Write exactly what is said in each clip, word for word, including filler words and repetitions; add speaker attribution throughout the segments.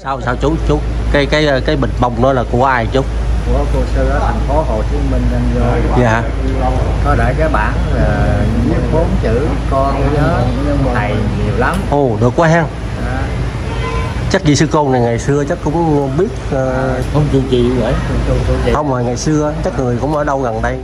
Speaker 1: Sao sao chú chú cái cái cái bịch bông đó là của ai chú?
Speaker 2: Của cô sư ở thành phố Hồ Chí Minh anh vô.
Speaker 1: Dạ.
Speaker 2: Có đợi cái bản là viết bốn chữ con nhớ thầy nhiều lắm.
Speaker 1: Ồ được quá ha.
Speaker 2: À.
Speaker 1: Chắc vị sư cô này ngày xưa chắc cũng biết uh...
Speaker 2: Không chịu chị vậy.
Speaker 1: Không mà ngày xưa chắc người cũng ở đâu gần đây.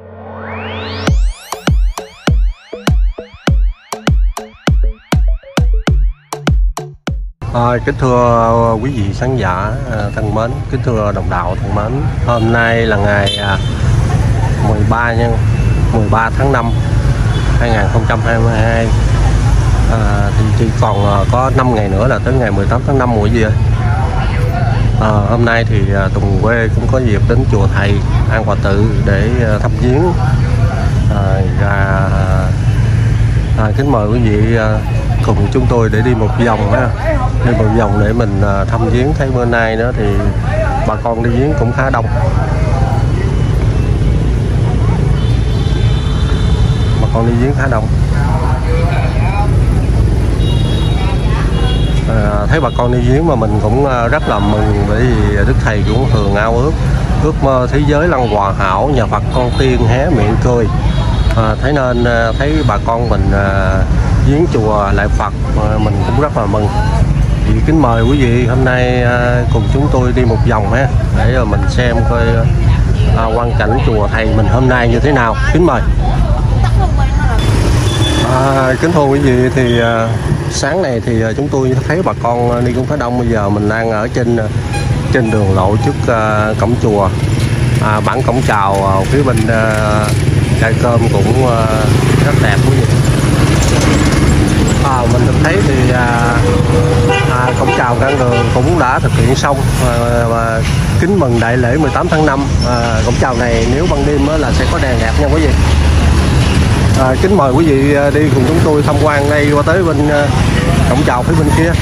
Speaker 1: À, kính thưa quý vị khán giả thân mến, kính thưa đồng đạo thân mến, hôm nay là ngày mười ba nhân mười ba tháng năm hai nghìn không trăm hai mươi hai, à, thì chỉ còn có năm ngày nữa là tới ngày mười tám tháng năm rồi gì ơi. À, hôm nay thì Tùng quê cũng có dịp đến chùa thầy An Hòa Tự để thăm viếng, à, và à, kính mời quý vị cùng chúng tôi để đi một vòng ha, đi một vòng để mình thăm viếng. Thấy bữa nay nữa thì bà con đi viếng cũng khá đông, bà con đi viếng khá đông. À, thấy bà con đi viếng mà mình cũng rất là mừng, bởi vì Đức Thầy cũng thường ao ước ước mơ thế giới lăng hòa hảo, nhà Phật con tiên hé miệng cười. À, thế nên thấy bà con mình à, viếng chùa Lại Phật à, mình cũng rất là mừng. Thì kính mời quý vị hôm nay à, cùng chúng tôi đi một vòng ha, để rồi mình xem coi à, quang cảnh chùa thầy mình hôm nay như thế nào. Kính mời. À, kính thưa quý vị, thì à, sáng này thì chúng tôi thấy bà con đi cũng khá đông. Bây giờ mình đang ở trên trên đường lộ trước à, cổng chùa. À, bản cổng chào phía bên à, cây cơm cũng à, rất đẹp quý vị. À, mình được thấy thì à, à, cổng chào cản đường cũng đã thực hiện xong, à, và kính mừng đại lễ mười tám tháng năm. À, cổng chào này nếu ban đêm là sẽ có đèn đẹp nha quý vị. À, kính mời quý vị đi cùng chúng tôi tham quan đây, qua tới bên à, cổng chào phía bên kia.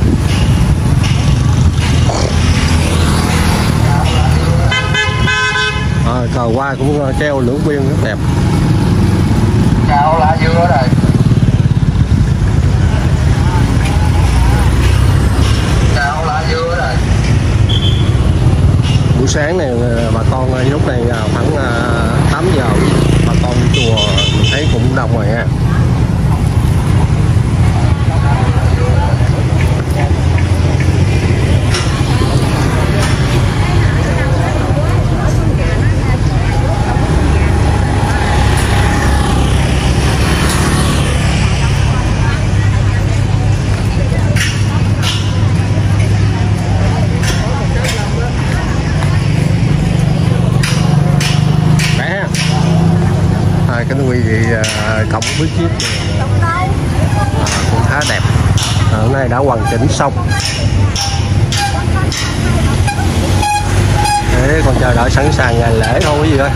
Speaker 1: À, cờ hoa cũng treo lưỡng biên rất đẹp.
Speaker 2: Chào lá dưa rồi. Chào lá dưa rồi.
Speaker 1: Buổi sáng này bà con lúc này khoảng tám giờ, bà con chùa thấy cũng đông rồi nha. Kính quý vị, cổng bước chiếc à, cũng khá đẹp. À, hôm nay đã hoàn chỉnh xong. Thế còn chờ đợi sẵn sàng ngày lễ thôi quý vị ơi.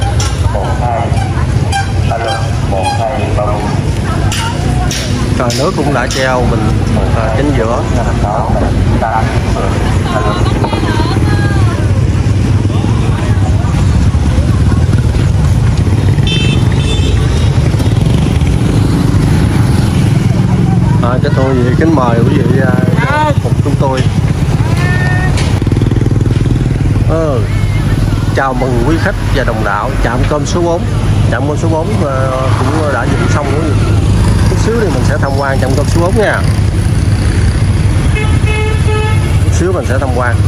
Speaker 1: Rồi nước cũng đã treo mình à, chính giữa. À, cái thôi vậy kính mời quý vị uh, cùng chúng tôi. Ừ. Chào mừng quý khách và đồng đạo trạm cơm số bốn. Trạm cơm số bốn uh, cũng đã dựng xong rồi. Chút xíu thì mình sẽ tham quan trạm cơm số bốn nha. Chút xíu mình sẽ tham quan.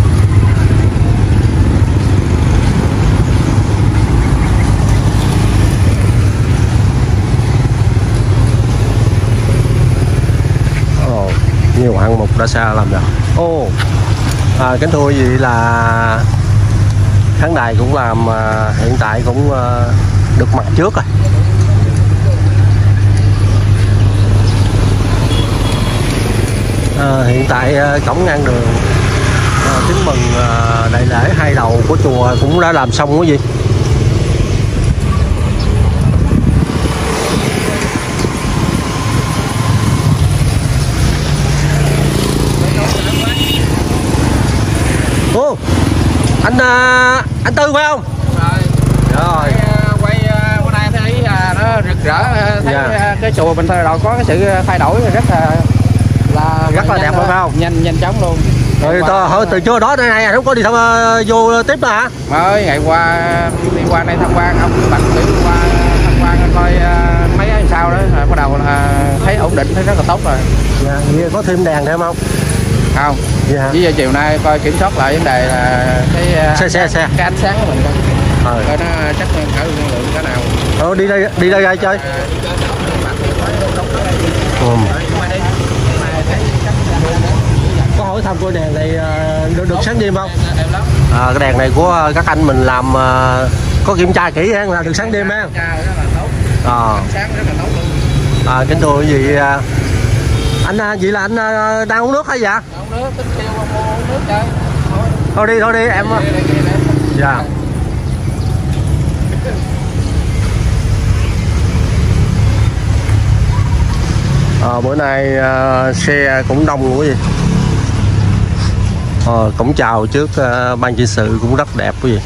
Speaker 1: Nhiều hạng mục đã xa làm rồi. Ô, oh, à, kính thưa quý vị, là khán đài cũng làm à, hiện tại cũng à, được mặt trước rồi. À, hiện tại à, cổng ngang đường à, kính mừng à, đại lễ hai đầu của chùa cũng đã làm xong quý vị. Ô, anh anh Tư phải không? Rồi. Rồi.
Speaker 2: Quay bữa nay thấy nó rực rỡ, thấy
Speaker 1: dạ.
Speaker 2: Cái chùa mình thôi rồi có cái sự thay đổi rất là là
Speaker 1: rất là đẹp
Speaker 2: thôi.
Speaker 1: phải không?
Speaker 2: Nhanh nhanh chóng luôn.
Speaker 1: Rồi to hỏi từ chưa đó tới nay không có đi thăm uh, vô tiếp nữa hả?
Speaker 2: Mới ngày qua đi qua đây tham quan, ông Bạch biểu qua tham quan coi uh, mấy cái sao đó, rồi bắt đầu là thấy ổn định, thấy rất là tốt rồi.
Speaker 1: Dạ, vậy có thêm đèn thêm không?
Speaker 2: Không.
Speaker 1: Dạ.
Speaker 2: Chỉ giờ chiều nay coi kiểm soát lại vấn đề là cái
Speaker 1: xe xe xe
Speaker 2: cái ánh sáng của mình coi.
Speaker 1: Ờ.
Speaker 2: Coi nó chắc cỡ năng lượng cái nào.
Speaker 1: Ờ, đi đây đi đây ra chơi. Ừ. Có hỏi thăm coi đèn này được, được sáng đêm không? À, cái đèn này của các anh mình làm uh, có kiểm tra kỹ ha, là được sáng đêm ha. À.
Speaker 2: Sáng rất là tốt luôn.
Speaker 1: À, kính thưa quý vị, anh vậy là anh đang uống nước hay dạ?
Speaker 2: Uống nước, tính kêu uống nước chơi.
Speaker 1: Thôi đi thôi đi em. Dạ. À, bữa nay uh, xe cũng đông quý vị. À, cũng chào trước uh, ban trị sự cũng rất đẹp quý vị.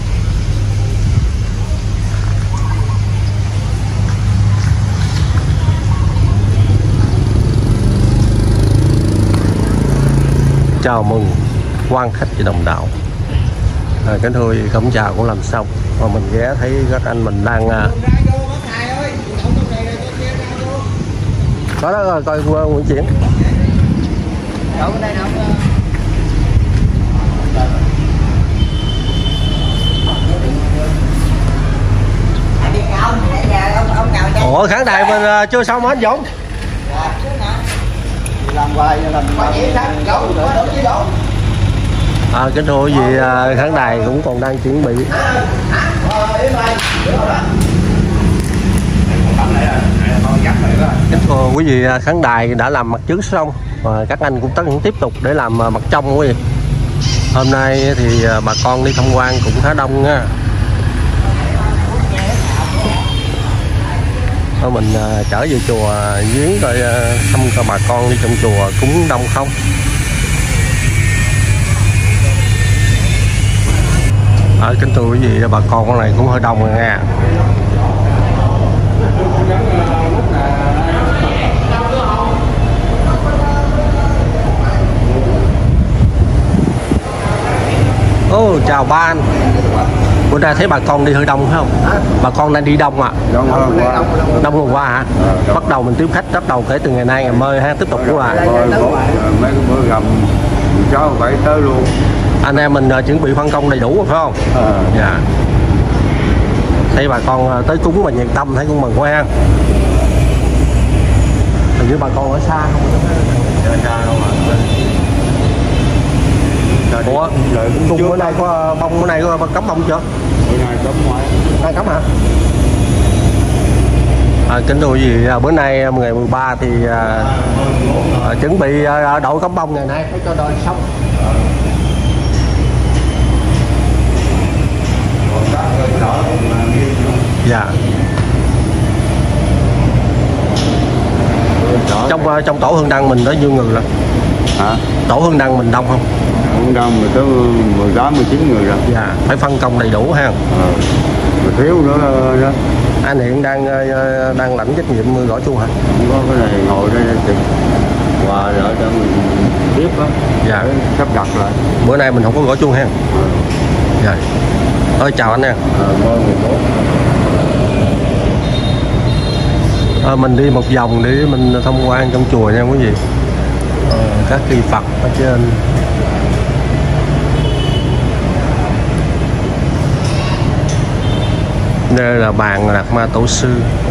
Speaker 1: Chào mừng quan khách và đồng đạo. À, kính thưa quý vị, cổng chào cũng làm xong mà mình ghé thấy các anh mình đang uh... có đó rồi, coi Nguyễn Triển. Ủa khán đài mình uh, chưa xong hết Dũng. À, kính thưa quý vị, khán đài cũng còn đang chuẩn bị. Kính thưa quý vị, khán đài đã làm mặt trước xong và các anh cũng tất tiếp tục để làm mặt trong quý vị. Hôm nay thì bà con đi tham quan cũng khá đông nha. Thôi mình uh, trở về chùa viếng coi uh, thăm coi bà con đi trong chùa cúng đông không. Ở à, kính thưa quý vị, bà con con này cũng hơi đông rồi nha. Ô oh, chào ba anh. Bữa nay thấy bà con đi hơi đông phải không? À? Bà con đang đi đông ạ. À?
Speaker 3: Đông hôm qua.
Speaker 1: Đông hôm qua hả? À, bắt đầu mình tiếp khách, bắt đầu kể từ ngày nay ngày mới ha, tiếp tục của bà.
Speaker 3: Rồi, mấy cái bữa gầm cháu phải tới luôn.
Speaker 1: Anh em mình uh, chuẩn bị phân công đầy đủ rồi phải không?
Speaker 3: À.
Speaker 1: Dạ. Thấy bà con uh, tới cúng mà nhiệt tâm thấy cũng mừng quá ha. Hình như bà con ở xa không?
Speaker 3: Ở xa không ạ.
Speaker 1: Ủa, cung bữa nay có bông, bữa nay có cắm bông chưa?
Speaker 3: Bữa nay cắm ngoài.
Speaker 1: Nay cắm hả? À, kính thưa quý vị, bữa nay ngày mười ba thì à, à, chuẩn bị à, đội cắm bông ngày nay phải cho đôi xong. Dạ. Trong trong tổ hương đăng mình đó nhiêu người rồi?
Speaker 3: Hả?
Speaker 1: Tổ hương đăng mình đông không?
Speaker 3: Hương đăng mình tới mười tám, mười chín người rồi.
Speaker 1: Dạ, phải phân công đầy đủ ha.
Speaker 3: Ờ. Mà thiếu nữa đó.
Speaker 1: Anh hiện đang đang lãnh trách nhiệm gõ chuông hả?
Speaker 3: Không có cái này ngồi đây chụp và đợi cho mình tiếp đó.
Speaker 1: Dạ.
Speaker 3: Sắp đặt lại.
Speaker 1: Bữa nay mình không có gõ chuông ha.
Speaker 3: Ờ.
Speaker 1: Dạ. Thôi chào anh nha.
Speaker 3: Ờ,
Speaker 1: à, mình đi một vòng để mình tham quan trong chùa nha quý vị. À, các kỳ Phật ở trên. Đây là bàn Đạt Ma Tổ Sư.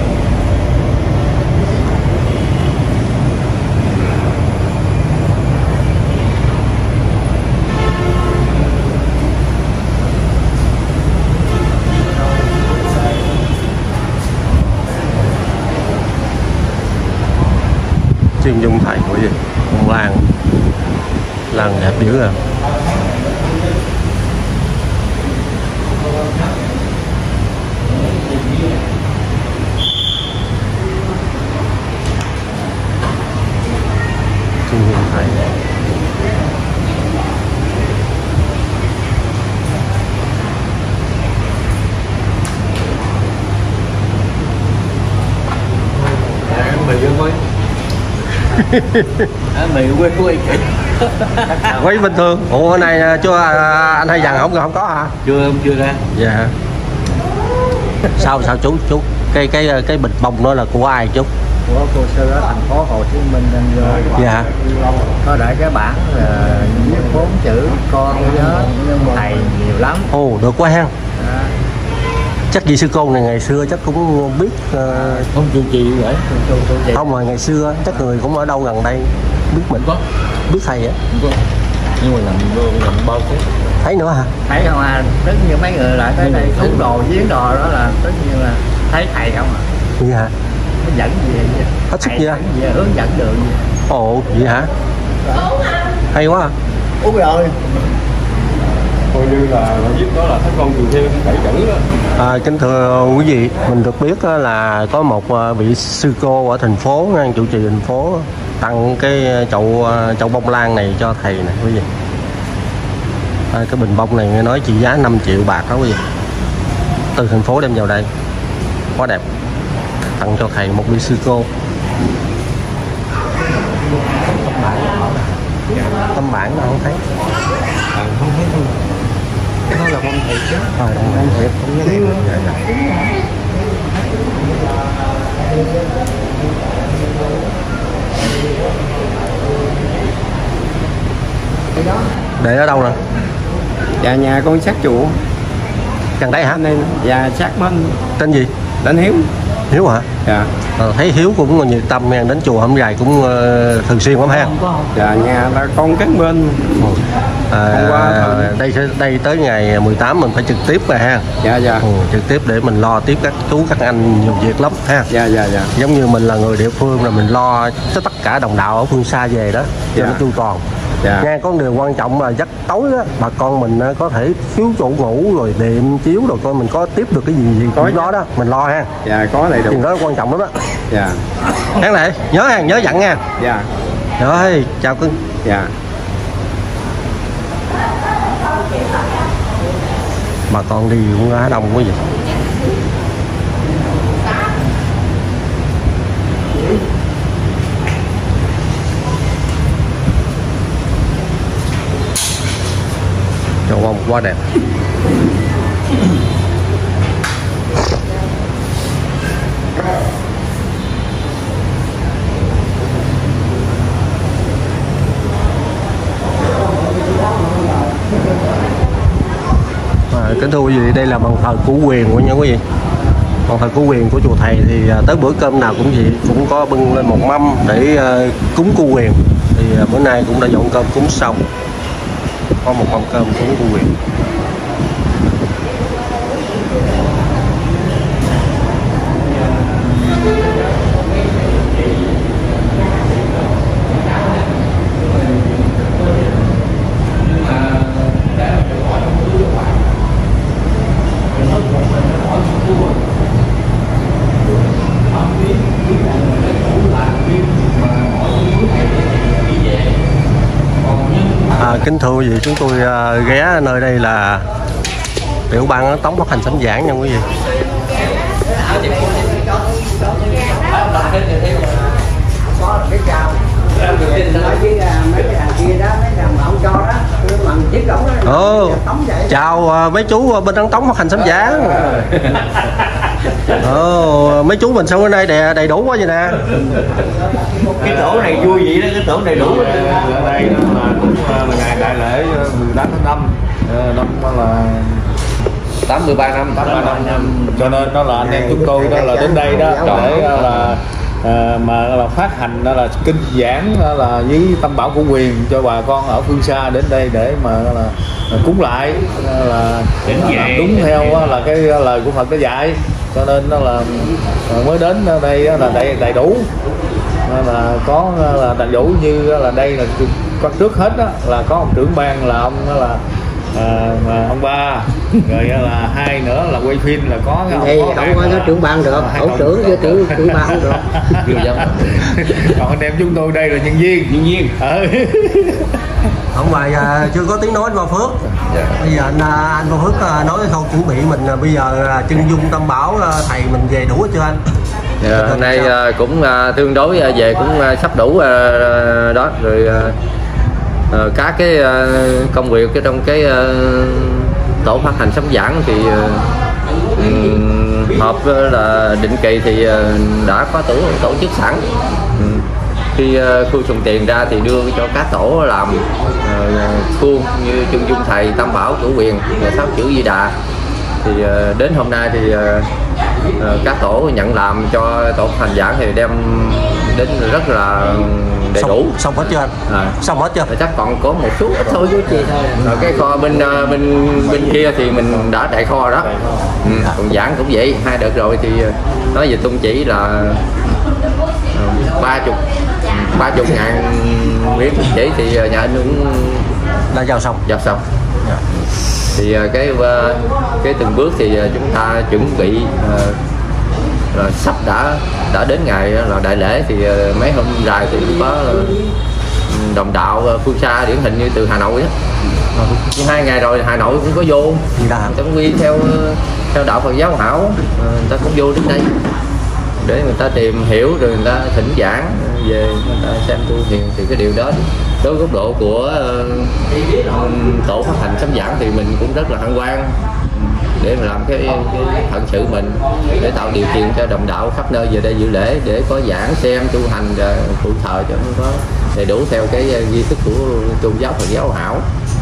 Speaker 1: Chuyên dung thầy của gì làng làng đẹp dữ à. Chuyên dung thầy.
Speaker 3: Em mình dương thôi. mì quay quay
Speaker 1: quay bình thường. Ủa hôm nay chưa anh hay dằn không không có hả?
Speaker 3: chưa không chưa ra.
Speaker 1: Dạ. Sao sao chú chú cái cái cái bịch bông đó là của ai chú?
Speaker 3: Của cô sư ở thành phố Hồ Chí Minh anh vô.
Speaker 1: Dạ.
Speaker 3: Có để cái bản là bốn chữ con nhớ thầy nhiều lắm.
Speaker 1: Ồ được quá ha.
Speaker 3: À.
Speaker 1: Chắc vị sư cô này ngày xưa chắc cũng biết uh...
Speaker 3: Không chịu chị vậy.
Speaker 1: Không mà ngày xưa chắc người cũng ở đâu gần đây biết mình
Speaker 3: có
Speaker 1: biết thầy á.
Speaker 3: Nhưng mà làm làm bao chứ.
Speaker 1: Thấy nữa hả?
Speaker 3: Thấy không à, tất nhiên mấy người lại tới đây thú đồ giếng đồ đó là tất nhiên là thấy thầy không à.
Speaker 1: Vậy hả?
Speaker 3: Nó dẫn gì vậy?
Speaker 1: Hết sức gì á?
Speaker 3: Hướng dẫn đường gì.
Speaker 1: Ồ vậy hả? Hay quá à.
Speaker 3: Uống rồi.
Speaker 2: Coi như là viết đó là các con trường theo bảy chữ đó.
Speaker 1: À, kính thưa quý vị, mình được biết là có một vị sư cô ở thành phố, ngang chủ trì thành phố tặng cái chậu chậu bông lan này cho thầy nè quý vị. À, cái bình bông này nghe nói trị giá năm triệu bạc đó quý vị. Từ thành phố đem vào đây, quá đẹp. Tặng cho thầy một vị sư cô. Tấm bản nó không thấy.
Speaker 2: À, không thấy đâu. Nó là bông thiệt chứ.
Speaker 1: Ờ, bông thiệt không nhớ đẹp. Dạ, dạ. Để ở đâu nè?
Speaker 2: Dạ nhà con sát chủ.
Speaker 1: Gần đây hả?
Speaker 2: Nên dạ sát bên.
Speaker 1: Tên gì?
Speaker 2: Đến Hiếu.
Speaker 1: Hiếu hả?
Speaker 2: Dạ.
Speaker 1: Ờ, thấy Hiếu cũng nhiệt tâm nha, đến chùa Hổm Dài cũng uh, thường xuyên lắm ha.
Speaker 2: Dạ nhà là con cán bên.
Speaker 1: À,
Speaker 2: hôm qua
Speaker 1: đây sẽ đây tới ngày mười tám mình phải trực tiếp rồi ha.
Speaker 2: Dạ dạ.
Speaker 1: Ừ, trực tiếp để mình lo tiếp các chú các anh nhiều việc lắm ha.
Speaker 2: Dạ dạ dạ.
Speaker 1: Giống như mình là người địa phương là mình lo cho tất cả đồng đạo ở phương xa về đó cho
Speaker 2: dạ.
Speaker 1: nó chu toàn.
Speaker 2: Dạ.
Speaker 1: Nghe có điều quan trọng là giấc tối á, bà con mình có thể thiếu chỗ ngủ rồi đệm chiếu rồi coi mình có tiếp được cái gì gì có đó đó mình lo ha.
Speaker 2: Dạ có đầy đủ.
Speaker 1: Chuyện đó quan trọng lắm đó.
Speaker 2: Dạ.
Speaker 1: Hán lại nhớ hàng nhớ dặn nha.
Speaker 2: Dạ.
Speaker 1: Rồi chào cưng.
Speaker 2: Dạ.
Speaker 1: Bà con đi cũng khá đông quá vậy. Chậu bông quá đẹp. À, kính thưa quý vị, đây là bàn thờ Cửu Quyền của nha quý vị. Bàn thờ Cửu Quyền của chùa thầy thì tới bữa cơm nào cũng vậy, cũng có bưng lên một mâm để uh, cúng Cửu Quyền. Thì uh, bữa nay cũng đã dọn cơm cúng xong, có một mâm cơm cúng Cửu Quyền. À, kính thưa quý vị, chúng tôi uh, ghé nơi đây là tiểu ban Tống phát hành sánh giảng nha quý vị. Ồ, chào uh, mấy chú bên Ấn Tống phát hành sánh giảng. Ồ, mấy chú mình sao bữa nay đầy, đầy đủ quá vậy nè.
Speaker 3: Cái tổ này vui vậy đó, cái tổ này đủ.
Speaker 2: Ở đây nó là cũng là ngày đại lễ mười tám tháng năm năm là
Speaker 3: tám mươi ba năm,
Speaker 2: tám mươi ba năm, cho nên nó là anh em chúng tôi đó là đến đây đó để là à, mà là phát hành đó là kinh giảng đó là với tâm bảo của quyền cho bà con ở phương xa đến đây để mà là cúng lại là làm đúng theo là cái lời của Phật đã dạy, cho nên nó là mới đến đây là đầy đầy đủ, là có là đầy đủ như là đây là con trước hết đó là có ông trưởng ban là ông đó là à, ông ba rồi là hai nữa là quay phim là có cái ông
Speaker 3: đây không có cái trưởng ban được, tổ trưởng với trưởng trưởng ban không được.
Speaker 2: Còn anh em chúng tôi đây là nhân viên nhân viên ừ.
Speaker 1: Ông ngoài à, chưa có tiếng nói anh Ba Phước. Dạ. Bây giờ anh anh Ba Phước nói câu chuẩn bị mình bây giờ chân dung Tam Bảo thầy mình về đủ chưa anh?
Speaker 4: À, hôm nay à, cũng à, tương đối à, về cũng à, sắp đủ à, đó rồi à, à, các cái à, công việc cái trong cái à, tổ phát hành sấm giảng thì à, um, họp là định kỳ thì à, đã có tổ tổ chức sẵn. Um, khi uh, khui sùng tiền ra thì đưa cho các tổ làm uh, khuôn như chân dung thầy, tam bảo, cửu quyền, sáu chữ Di Đà. Thì uh, đến hôm nay thì uh, uh, các tổ nhận làm cho tổ hành giảng thì đem đến rất là đầy
Speaker 1: xong,
Speaker 4: đủ.
Speaker 1: xong hết chưa anh?
Speaker 4: À,
Speaker 1: xong hết chưa?
Speaker 4: chắc còn có một chút ít thôi chứ chị thôi. Rồi cái kho bên uh, bên bên kia thì mình đã đại kho đó. Ừ, còn giảng cũng vậy, hai đợt rồi thì nói về tung chỉ là ba chục ba chục ngàn miếng chỉ thì nhà anh cũng
Speaker 1: đã giao xong
Speaker 4: giao xong.
Speaker 1: Yeah.
Speaker 4: Thì cái cái từng bước thì chúng ta chuẩn bị là sắp đã đã đến ngày là đại lễ thì mấy hôm dài thì cũng có đồng đạo phương xa điển hình như từ Hà Nội đó. Ừ. Hai ngày rồi Hà Nội cũng có vô Tấn Quy theo theo đạo Phật giáo Hảo, người ta cũng vô đến đây để người ta tìm hiểu rồi người ta thỉnh giảng về người ta xem tu thiền. Thì cái điều đó đối với góc độ của uh, tổ phát hành sấm giảng thì mình cũng rất là hân hoan để mà làm cái, cái phận sự mình để tạo điều kiện cho đồng đạo khắp nơi về đây dự lễ để có giảng xem tu hành và phụ thờ cho nó có đầy đủ theo cái nghi thức của tôn giáo Phật giáo Hảo.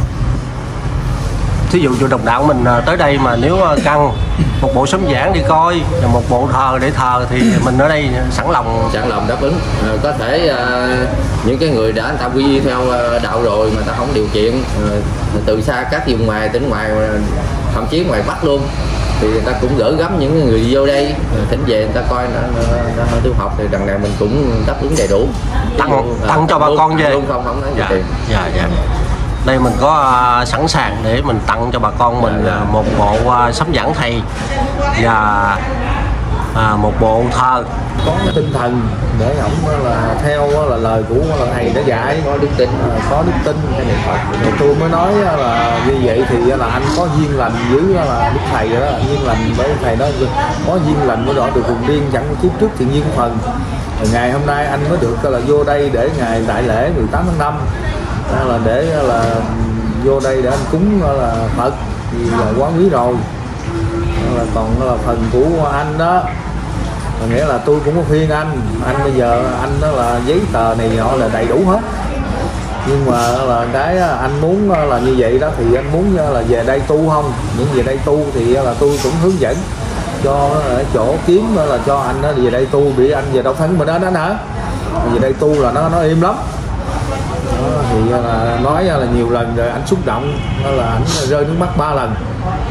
Speaker 1: Thí dụ như đồng đạo mình tới đây mà nếu căng một bộ sấm giảng đi coi, một bộ thờ để thờ thì mình ở đây sẵn lòng
Speaker 4: sẵn lòng đáp ứng. À, có thể uh, những cái người đã người ta quy theo uh, đạo rồi mà ta không điều kiện uh, từ xa các vùng ngoài tỉnh ngoài thậm chí ngoài Bắc luôn thì người ta cũng gửi gắm những người vô đây thỉnh về người ta coi nó, nó, nó tu học thì đằng này mình cũng đáp ứng đầy đủ.
Speaker 1: Tặng tặng cho bà con về
Speaker 4: luôn không không nói
Speaker 1: dạ,
Speaker 4: tiền.
Speaker 1: Dạ dạ. Đây mình có uh, sẵn sàng để mình tặng cho bà con mình
Speaker 4: dạ, dạ.
Speaker 1: Uh, một bộ uh, sấm giảng thầy và uh, một bộ thờ
Speaker 2: có tinh thần để ổng là theo là lời của là thầy đã dạy, có đức tin, có đức tin cái niệm Phật. Thì tôi mới nói là như vậy thì là anh có duyên lành với là đức thầy đó, duyên lành với thầy đó, có duyên lành mới đọa được cùng điên, chẳng có kiếp trước thì duyên phần. Ngày hôm nay anh mới được là vô đây để ngày đại lễ mười tám tháng năm là để là vô đây để anh cúng là Phật thì là quá quý rồi. Là còn là phần của anh đó, nghĩa là tôi cũng có khuyên anh anh bây giờ anh đó là giấy tờ này họ là đầy đủ hết, nhưng mà là cái anh muốn là như vậy đó thì anh muốn là về đây tu không, những về đây tu thì là tôi cũng hướng dẫn cho chỗ kiếm là cho anh đó về đây tu, bị anh về đâu thân mà đó đó hả, về đây tu là nó nó im lắm đó, thì là nói là nhiều lần rồi anh xúc động đó là anh rơi nước mắt ba lần.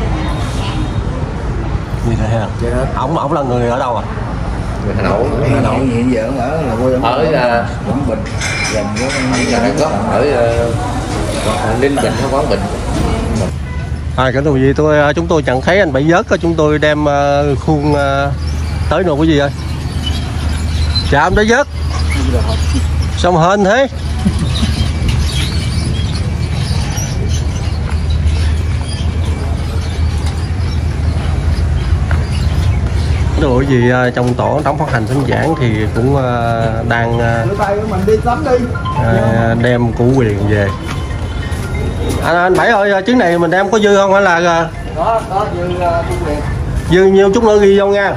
Speaker 1: Như thế hả? Vậy hả? Ông ông là người ở đâu à?
Speaker 4: Người Hà Nội.
Speaker 3: Hà Nội hiện giờ ở là quê
Speaker 4: ở là
Speaker 3: Quảng Bình, gần với
Speaker 4: ở gốc ở uh, Ninh Bình hay Quảng Bình.
Speaker 1: À, cái gì tôi chúng tôi chẳng thấy anh Bảy Vớt, chúng tôi đem uh, khuôn uh, tới rồi cái gì ơi? Chào anh Bảy Vớt. Sao mà hên thế? Rồi gì trong tổ đóng phát hành sấm giảng thì cũng uh, đang uh, đem củ quyền về. Anh, anh Bảy ơi, chuyến này mình đem có dư không hay là
Speaker 3: có có dư uh, quyền.
Speaker 1: Dư nhiều chút nữa ghi vô nha.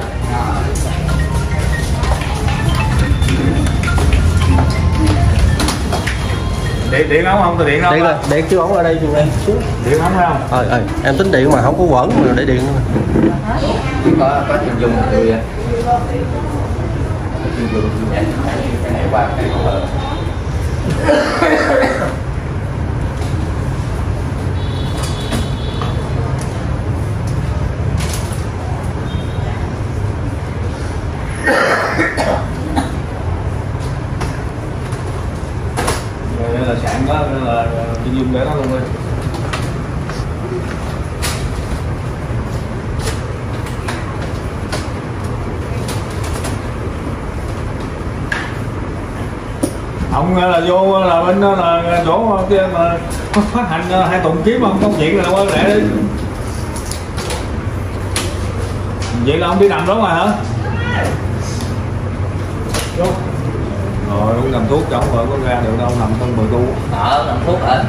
Speaker 2: Điện điện ống không? Tôi điện đâu?
Speaker 1: Điện rồi, điện chứ ống ở đây chung em.
Speaker 2: Điện ống phải không?
Speaker 1: Ờ ờ, em tính điện mà không có quẩn mà để điện nữa.
Speaker 4: Có có chuyên dùng người chuyên dùng này qua cái
Speaker 2: là sạn đó là chuyên dùng để nó luôn đi. Ông là vô là bên đó là chỗ kia mà phát hành hai tụng kiếm không công chuyện là đâu có lẽ đi. Vậy là ông đi nằm đó mà hả? Rồi uống nằm thuốc cho ông vợ có ra được đâu, nằm trong mười tu.
Speaker 4: Sợ nằm thuốc hả?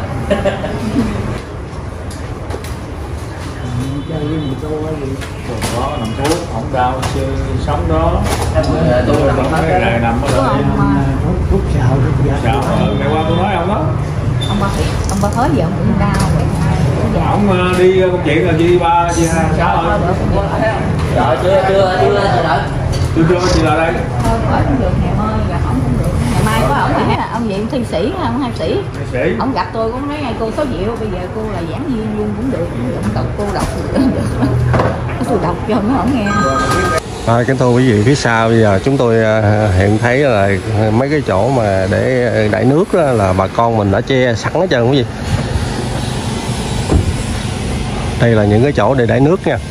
Speaker 2: Đó nằm thuốc, không đau sống đó.
Speaker 4: Tôi nằm hết
Speaker 2: cái ngày nằm ở đây.
Speaker 3: Thuốc sao
Speaker 2: Sao? Ngày qua tôi nói ông đó.
Speaker 5: Ông ba ông ba hết giờ ông cũng đau vậy.
Speaker 2: Ông đi công chuyện là chi ba chi hai sáu rồi.
Speaker 4: Rồi chưa chưa chưa chưa đợi.
Speaker 2: Chưa chưa chị là đây.
Speaker 5: Thôi khỏi cũng được, ngày mai gặp ổng cũng được. Ngày mai có ổng là là ông viện thi sĩ không, hai sĩ.
Speaker 2: Sĩ.
Speaker 5: Ông gặp tôi cũng nói ngay cô số Diệu, bây giờ cô là giảng viên luôn cũng được, ông đọc cô đọc được. Tôi đọc cho nó ổng nghe.
Speaker 1: À, kính thưa quý vị, phía sau bây giờ chúng tôi à, hiện thấy là mấy cái chỗ mà để đẩy nước đó là bà con mình đã che sẵn hết trơn quý vị. Đây là những cái chỗ để đẩy nước nha.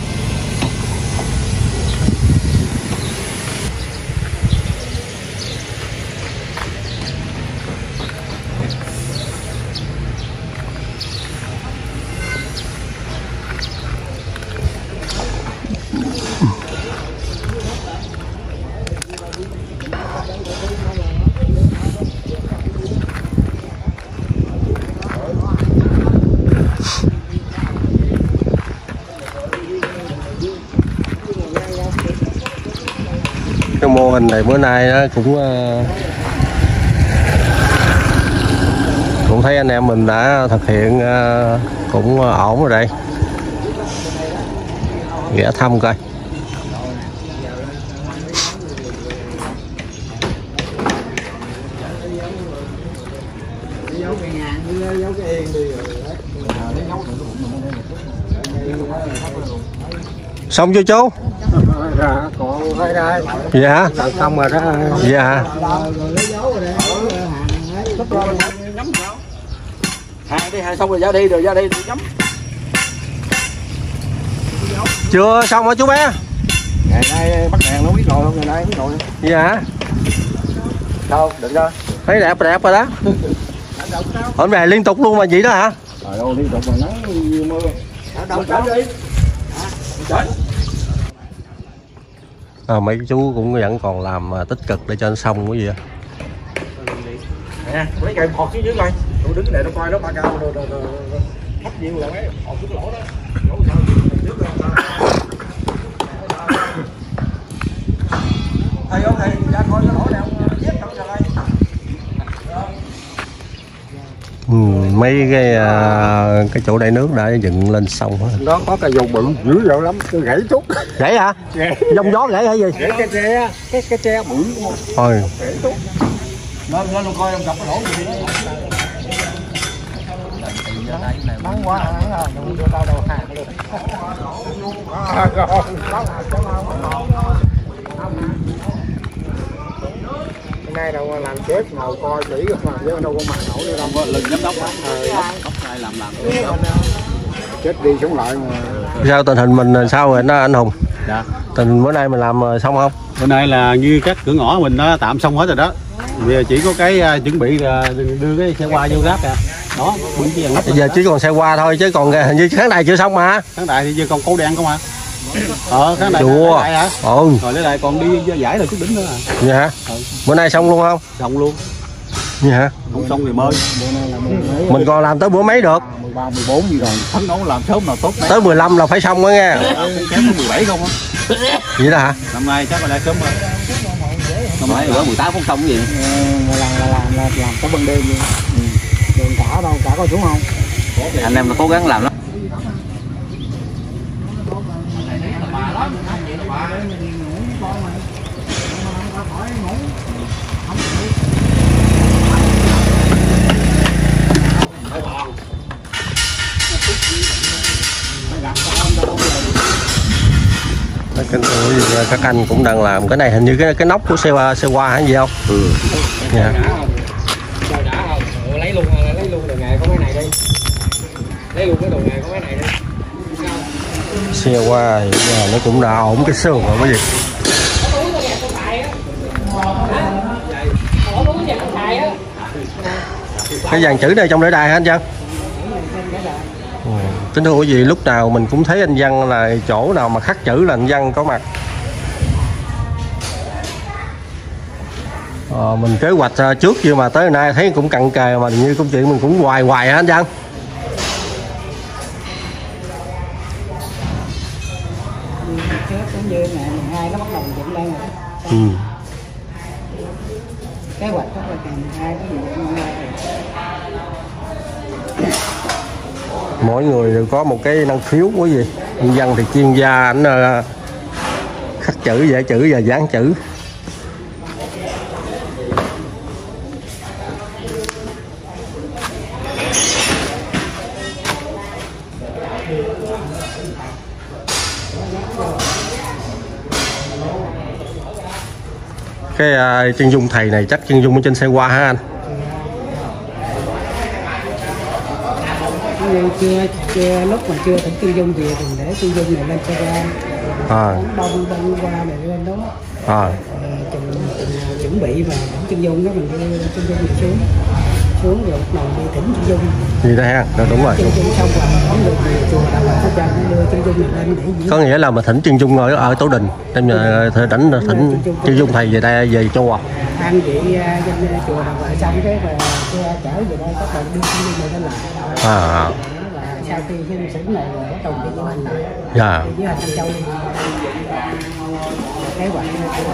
Speaker 1: Cái mô hình này bữa nay nó cũng cũng thấy anh em mình đã thực hiện cũng ổn rồi đây. Ghé thăm coi. Xong chưa chú?
Speaker 3: Dạ, còn đây đây.
Speaker 1: Dạ.
Speaker 3: Làm xong rồi đó.
Speaker 1: Dạ.
Speaker 3: Hai đi, hai xong rồi ra đi, rồi ra đi, rồi nhắm.
Speaker 1: Chưa xong hả chú bé?
Speaker 3: Ngày nay bắt đèn nó biết rồi không? Ngày nay biết rồi.
Speaker 1: Dạ.
Speaker 3: Đâu, đừng ra.
Speaker 1: Thấy đẹp đẹp rồi đó. Hôm nay liên tục luôn mà vậy đó hả?
Speaker 3: Trời ơi, liên tục mà nắng mưa. Đâu chở đi. Chở.
Speaker 1: À, mấy chú cũng vẫn còn làm tích cực để cho nó xong cái gì vậy?
Speaker 3: Nè, mấy cây phọt xuống dưới coi. Tôi đứng để nó coi nó ba cao rồi rồi rồi. Hấp nhiều là mấy phọt xuống cái lỗ đó. Lỗ sao trước đó. Thầy ơi thầy, ra coi cái lỗ này ông viết trong giờ đây.
Speaker 1: Ừ, mấy cái uh, cái chỗ đẩy nước đã dựng lên xong hết.
Speaker 3: Đó có cây dầu bự dữ dội lắm, tôi gãy chút.
Speaker 1: Gãy hả? Dông gió gãy hay gì?
Speaker 3: Gãy cái tre, cái cái tre bự không?
Speaker 1: Thôi.
Speaker 3: Gãy chút. Lên lên coi ông gặp cái lỗ gì đó. Nắng quá hả? Đừng đưa tao đầu hàng luôn. À, rồi. Hôm nay đâu làm chết ngồi coi kỹ mà chứ đâu có mặt nổi nữa đâu. Lưng giám đốc á. Tóc ai làm làm. Chết đi sống lại mà.
Speaker 1: Sao tình hình mình sao rồi nó anh Hùng?
Speaker 6: Dạ.
Speaker 1: Tình hình bữa nay mình làm xong không?
Speaker 6: Bữa nay là như các cửa ngõ mình đã tạm xong hết rồi đó. Bây giờ chỉ có cái uh, chuẩn bị uh, đưa cái xe qua vô gáp kìa. Đó, bưng cái dàn lắp.
Speaker 1: Bây giờ chỉ còn xe qua thôi chứ còn hình như khán đài chưa xong mà.
Speaker 6: Khán đài thì giờ còn câu đen không hả? Ờ, khán đài
Speaker 1: Chùa.
Speaker 6: hả?
Speaker 1: Ừ.
Speaker 6: Rồi lấy lại còn đi giải rồi chút đỉnh nữa à.
Speaker 1: Dạ hả?
Speaker 6: Ừ.
Speaker 1: Bữa nay xong luôn không?
Speaker 6: Xong luôn.
Speaker 1: Dạ hả?
Speaker 6: Không xong thì mơi.
Speaker 1: Mình còn làm tới bữa mấy được?
Speaker 3: mười ba, mười bốn gì rồi.
Speaker 6: Phấn đấu làm sớm là tốt.
Speaker 1: Tới mười lăm là phải xong đó nghe.
Speaker 6: Kém tới mười bảy không á.
Speaker 1: Vậy đó hả?
Speaker 6: Năm nay chắc là đã sớm rồi.
Speaker 4: Năm nay bữa mười tám phút xong cái gì?
Speaker 3: Là làm là làm là làm có ban đêm luôn. Ừ. Đường cả đâu, cả có xuống không?
Speaker 4: Anh em nó cố gắng làm lắm.
Speaker 1: Cái, các anh cũng đang làm cái này, hình như cái cái nóc của xe qua xe qua hay gì không? Ừ. Dạ.
Speaker 3: Lấy luôn lấy luôn đồ nghề có cái này đi. Lấy luôn cái đồ nghề có cái này đi.
Speaker 1: Xe qua thì giờ nó cũng đã ổn cái sườn rồi cái gì. Cái dàn chữ này trong lễ đài hả anh Văn? Ừ. Kính thưa quý vị, lúc nào mình cũng thấy anh Văn là chỗ nào mà khắc chữ là anh Văn có mặt. Ờ, mình kế hoạch uh, trước nhưng mà tới nay thấy cũng cặn kề mà như công chuyện mình cũng hoài hoài hả anh Trân?
Speaker 7: Trước cũng như ngày mười hai nó bắt đầu dựng lên rồi.
Speaker 1: Ừ.
Speaker 7: Kế hoạch đó là ngày mười hai có gì dựng lên rồi.
Speaker 1: Mỗi người đều có một cái năng khiếu của gì. Nhân dân thì chuyên gia ảnh uh, khắc chữ, vẽ chữ và dán chữ. Cái uh, chân dung thầy này chắc chân dung ở trên xe qua hả anh?
Speaker 7: Chưa, chưa lúc mà chưa thỉnh chân dung về thì để chân dung này lên xe qua.
Speaker 1: À.
Speaker 7: Đông đông qua này lên đó.
Speaker 1: À.
Speaker 7: Chuẩn, chuẩn bị và thỉnh chân dung đó mình đưa chân dung này xuống xuống rồi bắt đầu đi thỉnh chân dung.
Speaker 1: Gì đây ha? Đó, đúng rồi.
Speaker 7: Chân dung xong rồi có người về chùa đạo Phật Chân đưa chân dung này lên để diễn.
Speaker 1: Có nghĩa là mà thỉnh chân dung ở ở tổ đình, đem giờ thỉnh thỉnh chân dung thầy về đây về chùa.
Speaker 7: An vị dân chùa đạo Phật xong cái và xe chở về đây các bạn đưa chân dung này lên lại.
Speaker 1: À.
Speaker 7: Sau khi cái sử này rồi bắt đầu đi vô hành lại.
Speaker 1: Dạ.
Speaker 7: Với Thanh Châu kế hoạch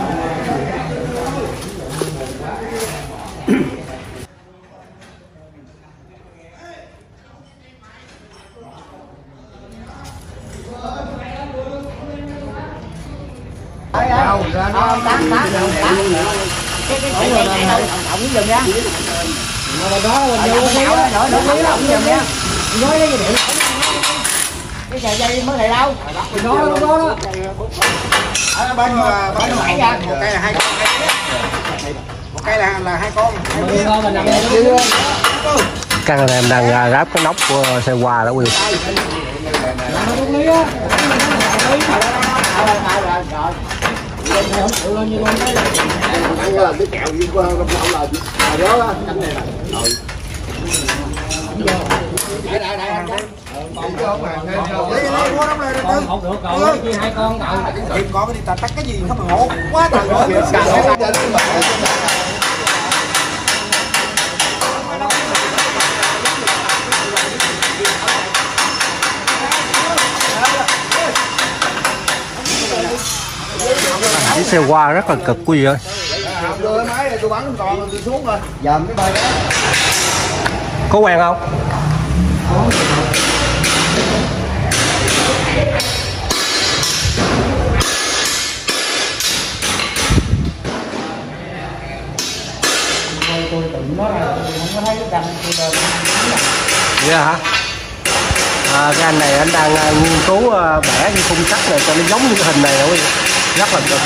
Speaker 7: đâu ra nó tán tán rồi tán cái cái cái này nó ổng dùm nha rồi đó vô cái ổng nữa nữa lý ổng dùm nha nói cái gì điện cái sợi dây mới này đâu đó đó đó ở bên mà bên phải ra một cây là hai con một cây là là hai con mình nằm
Speaker 1: Căn em đang ráp cái nóc của xe qua đó quý vị.
Speaker 3: Cái kẹo gì qua năm là đó đó canh này là đại đại đại còn không mà lấy lấy mua lắm rồi con không được còn chi hai con cậu tìm con đi tạt tắt cái gì không mà ngộ quá trời ơi
Speaker 1: chiếc xe qua rất là cực quý vị ơi.
Speaker 3: đưa máy này tôi bắn còn tôi xuống rồi dầm cái bài đó
Speaker 1: Có quen không?
Speaker 7: tôi tụi nó là không có thấy cái răng tôi lên
Speaker 1: Vậy hả? À, cái anh này anh đang uh, nghiên cứu uh, bẻ cái khung sắt này cho nó giống như cái hình này rồi, rất là cực.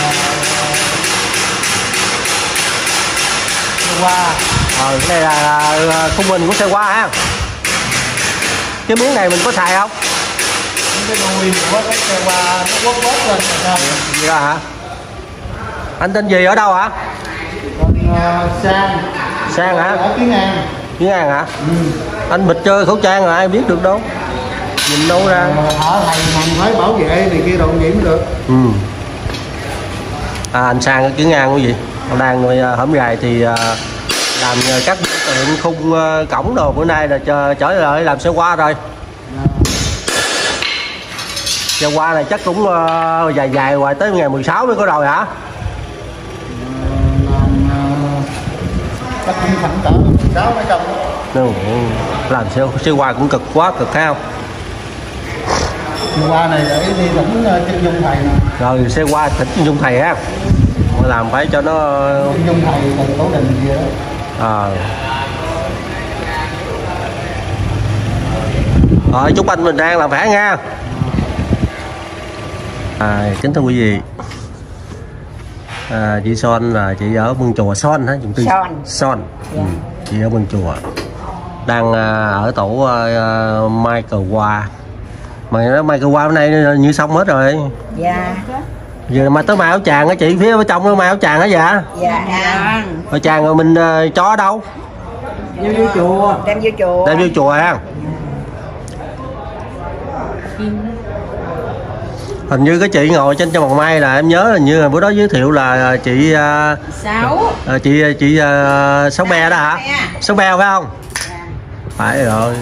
Speaker 1: Xe qua. Ờ, cái này là uh, khung hình của xe qua ha. Cái miếng này mình có xài không?
Speaker 7: cái đuôi của cái xe qua nó quất quất lên rồi.
Speaker 1: Vậy đó hả? Anh tên gì ở đâu hả?
Speaker 7: Còn uh, Sang.
Speaker 1: Sang hả?
Speaker 7: Ở Kiến An.
Speaker 1: Kiến An hả?
Speaker 7: Ừ.
Speaker 1: Anh bịt chơi khẩu trang rồi ai biết được đâu. Nhìn đâu ra.
Speaker 7: Ở thầy mình phải bảo vệ thì kia đồ gì mới được.
Speaker 1: Ừ. À, anh Sang ở Kiến An quý vị. Ông đang hổm gài thì uh, làm các tiện khung uh, cổng đồ bữa nay là chờ trở lại làm xe qua rồi. Xe qua này chắc cũng uh, dài dài hoài tới ngày mười sáu mới có rồi hả?
Speaker 7: Chắc cũng khoảng cỡ sáu mấy trăm.
Speaker 1: Ừ, làm xe, xe qua cũng cực quá, cực phải không?
Speaker 7: Xe qua này để đi thỉnh chân dung thầy nè.
Speaker 1: Rồi xe qua thỉnh chân dung thầy ha. Làm phải cho nó
Speaker 7: chân dung thầy từ tổ đình gì đó.
Speaker 1: À. Rồi chúc anh mình đang làm phản nha. À, kính thưa quý vị, à, chị Son là chị ở Buôn Chùa Son hả?
Speaker 5: Son.
Speaker 1: Son. Ừ, chị ở Buôn Chùa đang à, ở tổ uh, Michael Hoa. Mà nó Michael Hoa hôm nay như xong hết rồi.
Speaker 5: Dạ.
Speaker 1: Giờ mà tới mai áo chàng á chị, phía ở trong nó mai áo chàng hả dạ?
Speaker 5: Dạ.
Speaker 1: Áo chàng rồi mình uh, chó ở đâu?
Speaker 7: Đem vô chùa.
Speaker 5: Đem vô chùa.
Speaker 1: Đem vô chùa ha. Hình như cái chị ngồi trên trong bàn may là em nhớ là như là bữa đó giới thiệu là chị uh,
Speaker 5: Sáu.
Speaker 1: uh, chị chị uh, Sáu Be đó hả? Sáu Be phải không? Phải rồi.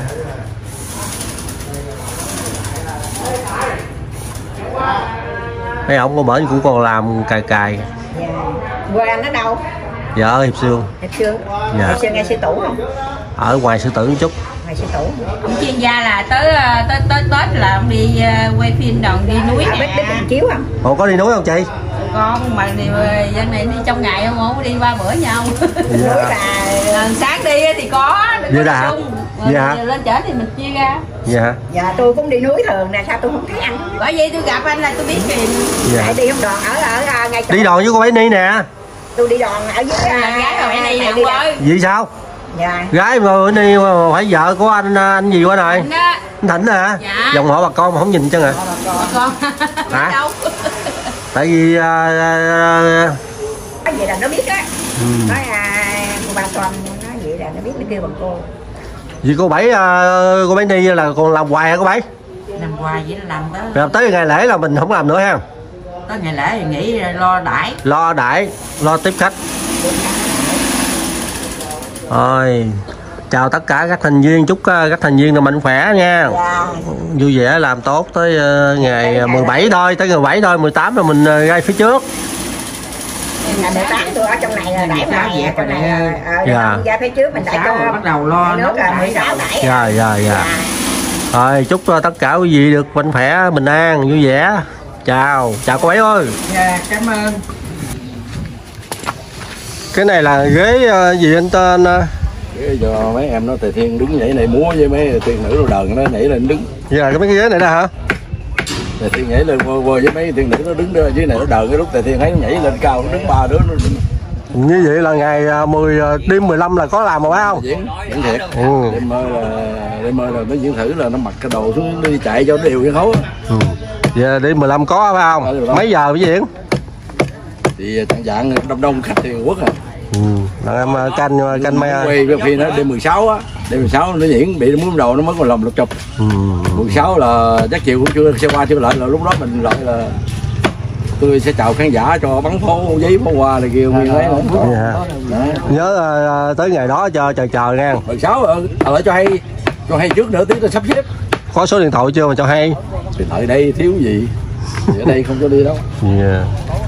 Speaker 1: Mấy ông có bển cũng còn làm cài cài.
Speaker 7: Dạ. Quê anh ở đâu?
Speaker 1: Dạ ở Hiệp Sương.
Speaker 7: Hiệp Sương.
Speaker 1: Dạ.
Speaker 7: Hiệp Sương ngay sư tử không?
Speaker 1: Ở ngoài Sư Tử một chút.
Speaker 7: Ngoài sư tử.
Speaker 5: Ông chuyên gia là tới tới tới Tết là ông đi uh, quay phim đoàn đi núi
Speaker 7: À, biết biết
Speaker 5: nè.
Speaker 7: trình chiếu không?
Speaker 1: Ủa có đi núi không chị?
Speaker 5: Con mà đi dân này đi trong ngày không, không đi qua bữa nhau.
Speaker 7: Núi là
Speaker 5: Ờ, sáng đi thì có, đừng
Speaker 1: Vậy
Speaker 5: có
Speaker 1: hả?
Speaker 5: chung. Rồi
Speaker 1: Dạ.
Speaker 5: lên chở thì mình chia ra.
Speaker 1: Dạ.
Speaker 7: dạ tôi cũng đi núi thường nè, sao tôi không thấy anh?
Speaker 5: Bởi vì tôi gặp anh là tôi biết liền.
Speaker 1: Dạ.
Speaker 7: Tại đi không đoàn ở ở à, ngay chỗ.
Speaker 1: Đi đòn với cô bé Ni nè.
Speaker 7: Tôi đi đoàn ở dưới
Speaker 5: Là gái rồi anh đi nè
Speaker 7: đi
Speaker 5: ông ơi.
Speaker 1: Vì sao?
Speaker 7: Dạ.
Speaker 1: Gái mà bữa Ni mà phải vợ của anh anh gì qua này?
Speaker 5: Anh đó.
Speaker 1: Anh Thịnh hả?
Speaker 5: Dạ.
Speaker 1: Dòng họ bà con mà không nhìn chân hả?
Speaker 5: Bà con.
Speaker 1: Hả?
Speaker 5: Đâu?
Speaker 1: Tại vì uh, uh,
Speaker 7: Nói vậy là nó biết á.
Speaker 1: Ừ.
Speaker 7: Nói à, cô ba con nói vậy là nó biết, nó kêu bằng cô.
Speaker 1: vì cô Bảy uh, cô bé Ni là còn làm hoài hả cô Bảy?
Speaker 8: Làm hoài vậy làm đó,
Speaker 1: Rồi tới ngày lễ là mình không làm nữa ha.
Speaker 8: tới ngày lễ thì nghỉ lo đãi.
Speaker 1: Lo đãi, lo tiếp khách. Rồi, chào tất cả các thành viên, chúc uh, các thành viên là mạnh khỏe nha.
Speaker 7: Dạ.
Speaker 1: Vui vẻ làm tốt tới uh, ngày mười bảy thôi, tới ngày mười bảy thôi, mười tám là mình uh, ngay phía trước.
Speaker 7: Là mười tám tôi ở trong này là đãi
Speaker 8: Sáu
Speaker 7: mà
Speaker 8: dẹp
Speaker 7: trong
Speaker 8: rồi
Speaker 7: này
Speaker 8: để-
Speaker 7: ờ,
Speaker 1: Dạ.
Speaker 7: ra phía trước mình đãi
Speaker 8: Sáu rồi
Speaker 7: cho
Speaker 8: bắt đầu lo
Speaker 7: hai nước
Speaker 8: nấu
Speaker 7: rồi mười
Speaker 8: nấu
Speaker 7: sáu
Speaker 8: đầu.
Speaker 7: đãi.
Speaker 1: Dạ, dạ, dạ. Rồi, chúc uh, tất cả quý vị được mạnh khỏe, bình an, vui vẻ. Chào, chào cô ấy ơi.
Speaker 8: Dạ, cảm ơn.
Speaker 1: Cái này là ghế uh, gì anh tên? Uh,
Speaker 3: Để cho mấy em nó Tài Thiên đứng nhảy này múa với mấy tiên nữ đồ đờn nó nhảy lên đứng.
Speaker 1: dạ, cái mấy cái ghế này đó hả?
Speaker 3: Tài Thiên nhảy lên vô, vô với mấy tiên nữ nó đứng đó, dưới này nó đờn, cái lúc Tài Thiên thấy nó nhảy lên cao nó đứng ba đứa nó
Speaker 1: Như vậy là ngày uh, mười uh, đêm mười lăm là có làm rồi phải không?
Speaker 3: diễn diễn thiệt.
Speaker 1: Ừ.
Speaker 3: Đêm mơ là đêm mơ là nó diễn thử là nó mặc cái đồ xuống nó đi chạy cho nó đều sân khấu á.
Speaker 1: Ừ. Vậy là đêm mười lăm có phải
Speaker 3: Có,
Speaker 1: không?
Speaker 3: có.
Speaker 1: Mấy giờ mới diễn?
Speaker 3: Thì dạng dạng đông đông khách thì quốc à.
Speaker 1: Ừ. Là em uh, canh canh mai.
Speaker 3: Quay cái phim đó đêm mười sáu á, đêm mười sáu nó diễn bị nó muốn đầu nó mới còn lòng lục chụp.
Speaker 1: Ừ.
Speaker 3: mười sáu là chắc chiều cũng chưa xe qua chưa lại, là lúc đó mình lại là tôi sẽ chào khán giả cho bắn pháo giấy pháo hoa này kia nguyên ấy.
Speaker 1: Dạ. Nhớ uh, tới ngày đó cho chờ chờ nha.
Speaker 3: mười sáu ờ lại cho hay cho hay trước nữa tí tôi sắp xếp.
Speaker 1: Có số điện thoại chưa mà cho hay?
Speaker 3: Thì tại đây thiếu gì thì ở đây không cho đi đâu.
Speaker 1: Yeah.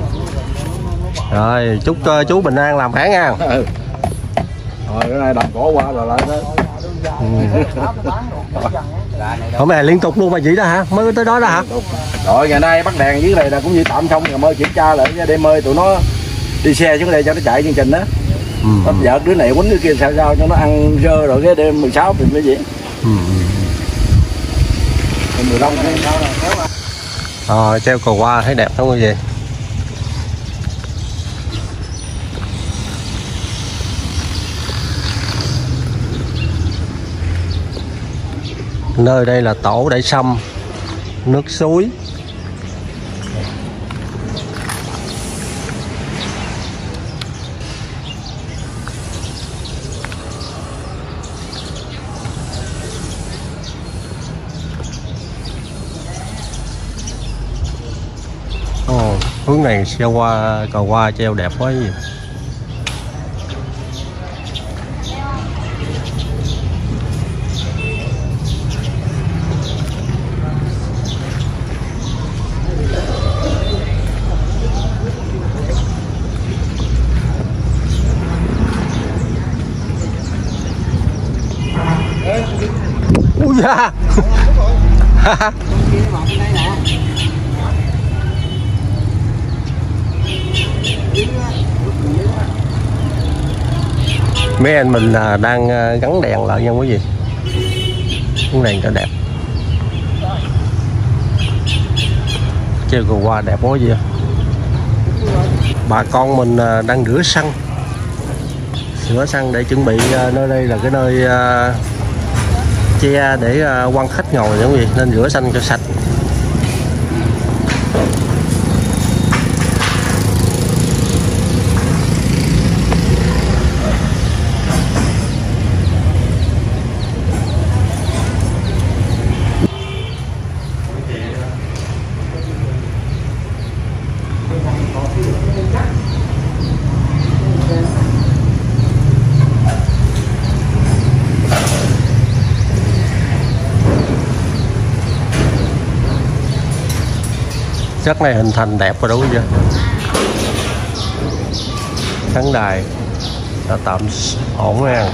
Speaker 1: Rồi chúc uh, chú bình an làm khỏe nha.
Speaker 3: Ừ. Rồi cái này đập cỏ qua rồi lại đó.
Speaker 1: Hôm nay liên tục luôn mà vậy đó hả? Mới tới đó đó hả?
Speaker 3: Rồi ngày nay bắt đèn dưới này là cũng như tạm xong rồi mới kiểm tra lại đêm ơi tụi nó đi xe xuống đây cho nó chạy chương trình đó.
Speaker 1: Ừ.
Speaker 3: Nó vợ đứa này quýnh đứa kia sao sao cho nó ăn rơ rồi cái đêm mười sáu thì mới diễn.
Speaker 1: Ừ.
Speaker 3: mười lăm hay sao là
Speaker 1: Ờ, treo cờ hoa thấy đẹp không quý vị? Nơi đây là tổ để sâm, nước suối. Ồ, hướng này xe qua cờ hoa treo đẹp quá gì. Ui da. Mấy anh mình là đang gắn đèn lại nha quý vị. Gắn đèn cho đẹp. Treo cờ hoa đẹp quá gì. Bà con mình đang rửa xăng. Rửa xăng để chuẩn bị nơi đây là cái nơi uh, che để uh, quan khách ngồi nha quý vị, nên rửa xăng cho sạch. Chất này hình thành đẹp rồi đúng không vậy? Khán đài đã tạm ổn nha.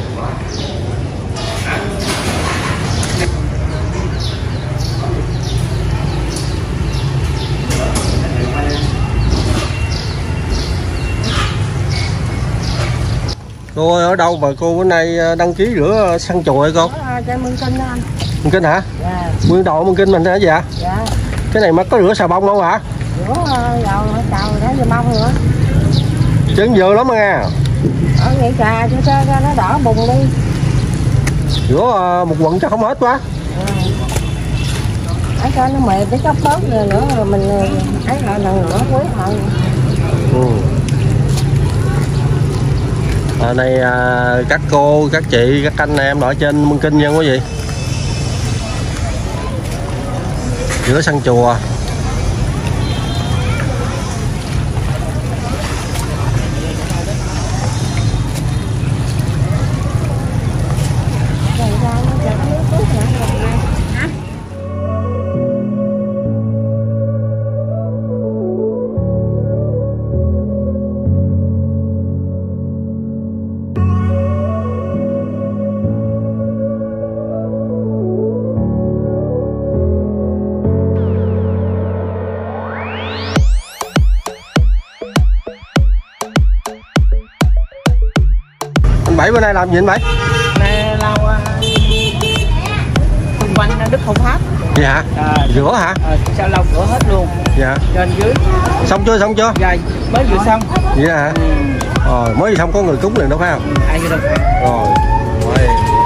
Speaker 1: Cô ơi, ở đâu mà cô bữa nay đăng ký rửa xăng chùa hay con?
Speaker 7: Ở trên Mương Kinh đó anh.
Speaker 1: Mương Kinh hả?
Speaker 7: Dạ.
Speaker 1: Nguyên độ Mương Kinh mình hả dạ?
Speaker 7: Dạ.
Speaker 1: Cái này mà có rửa xà bông không hả?
Speaker 7: Rửa dầu chào để vô mông nữa.
Speaker 1: Chân dừa lắm nha.
Speaker 7: Ở vậy trà cho cho cho nó đỏ bùng đi.
Speaker 1: Rửa một quận chắc không hết quá.
Speaker 7: Ở cho nó mềm cái chốc bớt rồi nữa rồi mình ấy lại lần nữa quế thôi.
Speaker 1: Ừ. À, này à, các cô, các chị, các anh em ở trên Mương Kinh nha quý vị. Rửa xăng chùa. Anh Bảy bữa nay làm gì anh Bảy?
Speaker 8: Này lau xung quanh Đức Hồng Pháp.
Speaker 1: Dạ.
Speaker 8: À,
Speaker 1: rửa hả?
Speaker 8: À, sao lau rửa hết luôn.
Speaker 1: Dạ.
Speaker 8: Trên dưới.
Speaker 1: Xong chưa xong chưa?
Speaker 8: Rồi mới vừa xong.
Speaker 1: Vậy hả? Ừ. Rồi mới xong có người cúng liền đâu phải không?
Speaker 8: Ai vô đâu.
Speaker 1: Rồi. Rồi.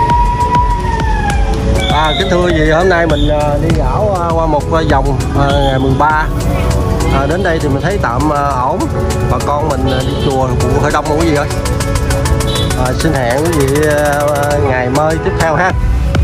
Speaker 1: À, kính thưa quý vị, hôm nay mình đi dạo qua một vòng ngày mười ba. À, đến đây thì mình thấy tạm ổn. Bà con mình đi chùa cũng hơi đông rồi quý vị ơi. À, xin hẹn quý vị ngày mới tiếp theo ha.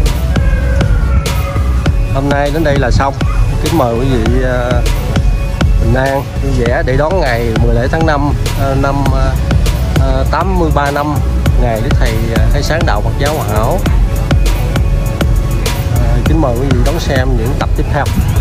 Speaker 1: Hôm nay đến đây là xong. Kính mời quý vị bình an vui vẻ để đón ngày mười lễ tháng năm năm tám mươi ba năm ngày Đức Thầy khai sáng đạo Phật giáo Hòa Hảo. À, kính mời quý vị đón xem những tập tiếp theo.